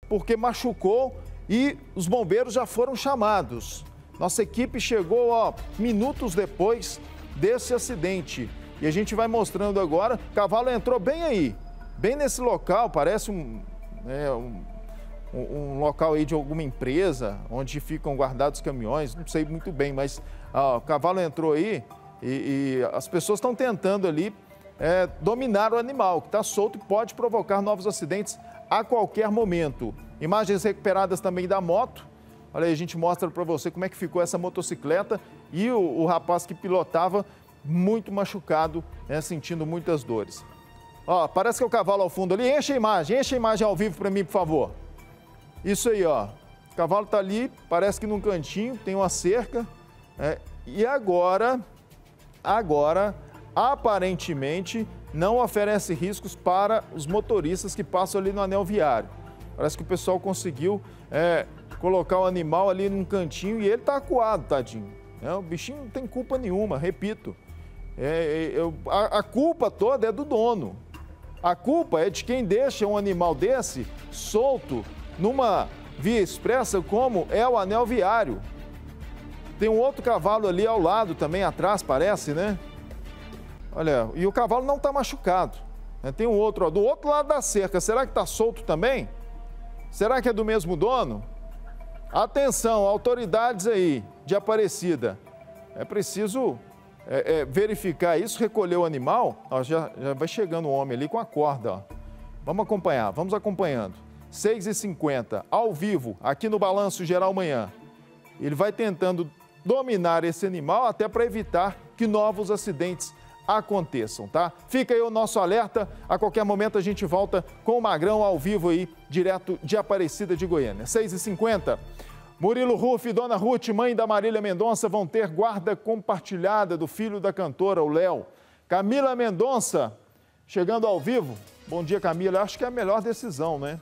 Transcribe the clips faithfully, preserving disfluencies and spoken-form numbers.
porque machucou e os bombeiros já foram chamados. Nossa equipe chegou, ó, minutos depois desse acidente. E a gente vai mostrando agora, o cavalo entrou bem aí, bem nesse local, parece um, é, um, um local aí de alguma empresa, onde ficam guardados caminhões, não sei muito bem, mas ó, o cavalo entrou aí e, e as pessoas estão tentando ali é, dominar o animal, que está solto e pode provocar novos acidentes a qualquer momento. Imagens recuperadas também da moto. Olha aí, a gente mostra para você como é que ficou essa motocicleta e o, o rapaz que pilotava muito machucado, né, sentindo muitas dores. Ó, parece que é o cavalo ao fundo ali. Enche a imagem, enche a imagem ao vivo para mim, por favor. Isso aí, ó. O cavalo está ali, parece que num cantinho, tem uma cerca. É, e agora, agora, aparentemente, não oferece riscos para os motoristas que passam ali no anel viário. Parece que o pessoal conseguiu é, colocar o animal ali num cantinho e ele está acuado, tadinho. É, o bichinho não tem culpa nenhuma, repito. É, é, a, a culpa toda é do dono. A culpa é de quem deixa um animal desse solto numa via expressa como é o anel viário. Tem um outro cavalo ali ao lado também, atrás, parece, né? Olha, e o cavalo não está machucado. Tem um outro, ó, do outro lado da cerca. Será que está solto também? Será que é do mesmo dono? Atenção, autoridades aí de Aparecida. É preciso é, é, verificar isso, recolher o animal. Ó, já, já vai chegando um homem ali com a corda. Ó. Vamos acompanhar, vamos acompanhando. seis e cinquenta, ao vivo, aqui no Balanço Geral Manhã. Ele vai tentando dominar esse animal até para evitar que novos acidentes aconteçam, tá? Fica aí o nosso alerta. A qualquer momento a gente volta com o Magrão ao vivo aí, direto de Aparecida de Goiânia. seis e cinquenta. Murilo Ruff e Dona Ruth, mãe da Marília Mendonça, vão ter guarda compartilhada do filho da cantora, o Léo. Camila Mendonça, chegando ao vivo. Bom dia, Camila. Acho que é a melhor decisão, né?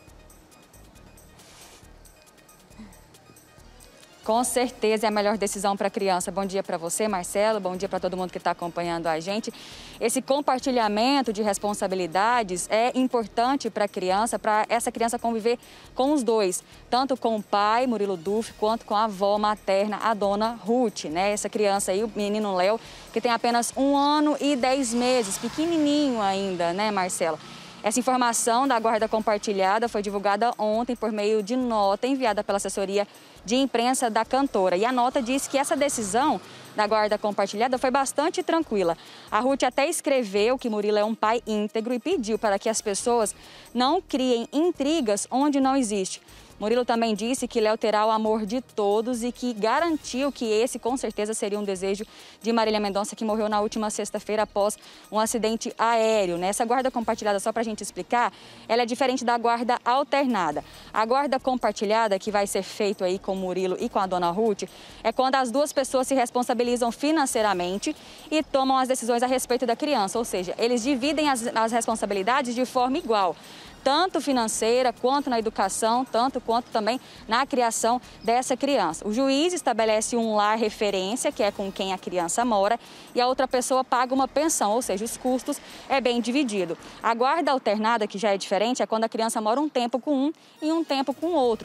Com certeza é a melhor decisão para a criança. Bom dia para você, Marcelo. Bom dia para todo mundo que está acompanhando a gente. Esse compartilhamento de responsabilidades é importante para a criança, para essa criança conviver com os dois, tanto com o pai, Murilo Duff, quanto com a avó materna, a Dona Ruth, né? Essa criança aí, o menino Léo, que tem apenas um ano e dez meses, pequenininho ainda, né, Marcelo? Essa informação da guarda compartilhada foi divulgada ontem por meio de nota enviada pela assessoria de imprensa da cantora. E a nota diz que essa decisão da guarda compartilhada foi bastante tranquila. A Ruth até escreveu que Murilo é um pai íntegro e pediu para que as pessoas não criem intrigas onde não existe. Murilo também disse que Léo terá o amor de todos e que garantiu que esse, com certeza, seria um desejo de Marília Mendonça, que morreu na última sexta-feira após um acidente aéreo. Essa guarda compartilhada, só para a gente explicar, ela é diferente da guarda alternada. A guarda compartilhada, que vai ser feita aí com o Murilo e com a Dona Ruth, é quando as duas pessoas se responsabilizam financeiramente e tomam as decisões a respeito da criança, ou seja, eles dividem as, as responsabilidades de forma igual, tanto financeira, quanto na educação, tanto quanto também na criação dessa criança. O juiz estabelece um lar referência, que é com quem a criança mora, e a outra pessoa paga uma pensão, ou seja, os custos é bem dividido. A guarda alternada, que já é diferente, é quando a criança mora um tempo com um e um tempo com o outro.